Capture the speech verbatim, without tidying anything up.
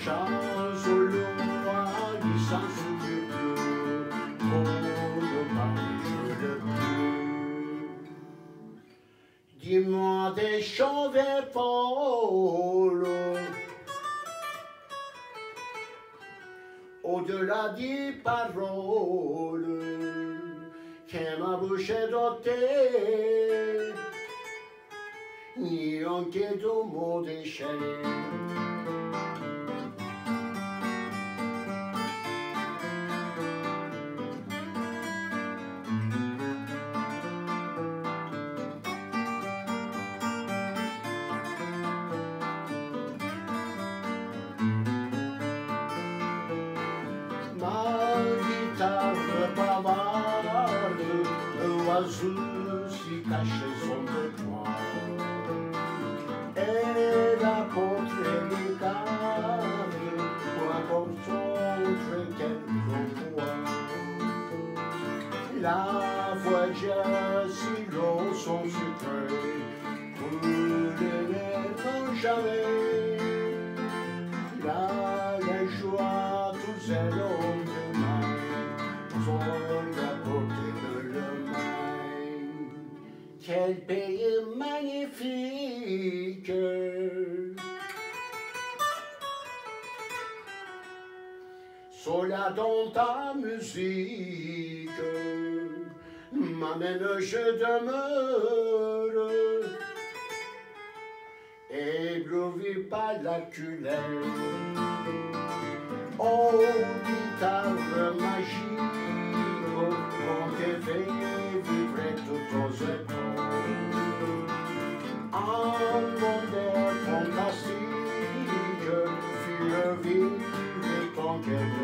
change le roi, il change du bleu, pour le mariage le bleu. Dis-moi des choses folles, au-delà des paroles, che ma bouche d'ôter, ni anche d'un mot déchaîné. Ma guitare bavarde, l'oiseau si cache son toit, et la porte les cadres pour rencontrer quelques voix. La voyage si l'eau son sucré, brûlait comme jamais. La, la joie, tous les lendemains, sont à côté de le main. Quel pays magnifique! Sola dans ta musique, m'amène je demeure, ébloui par la culère. Oh, guitare magique, on te fait vibrer tout aux épaules. Un monde fantastique, fille vive et conquête.